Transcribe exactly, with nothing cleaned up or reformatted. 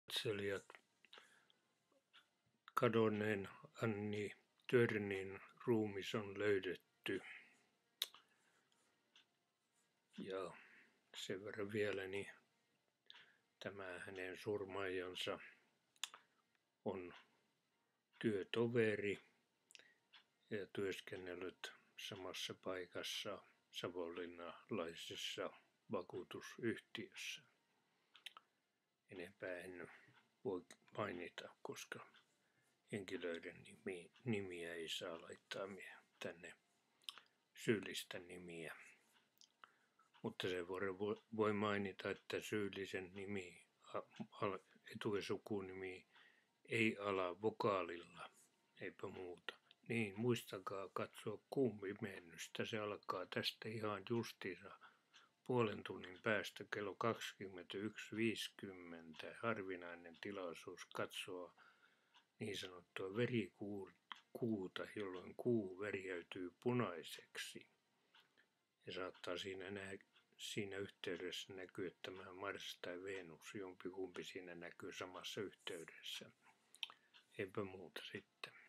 katselijat, kadonneen Anni Törnin ruumis on löydetty. Ja sen verran vielä, niin tämä hänen surmaajansa on työtoveri ja työskennellyt samassa paikassa savonlinnalaisessa vakuutusyhtiössä. Enempää en voi mainita, koska henkilöiden nimi, nimiä ei saa laittaa tänne, syyllistä nimiä. Mutta sen verran voi mainita, että syyllisen nimi, etu- ja sukunimi ei ala vokaalilla, eipä muuta. Niin, muistakaa katsoa kuun pimennystä. Se alkaa tästä ihan justiinsa puolen tunnin päästä kello kaksikymmentäyksi viisikymmentä. Harvinainen tilaisuus katsoa niin sanottua verikuuta, jolloin kuu värjäytyy punaiseksi. Ja saattaa siinä, nä- siinä yhteydessä näkyä tämä Mars tai Venus, jompikumpi siinä näkyy samassa yhteydessä. Eipä muuta sitten.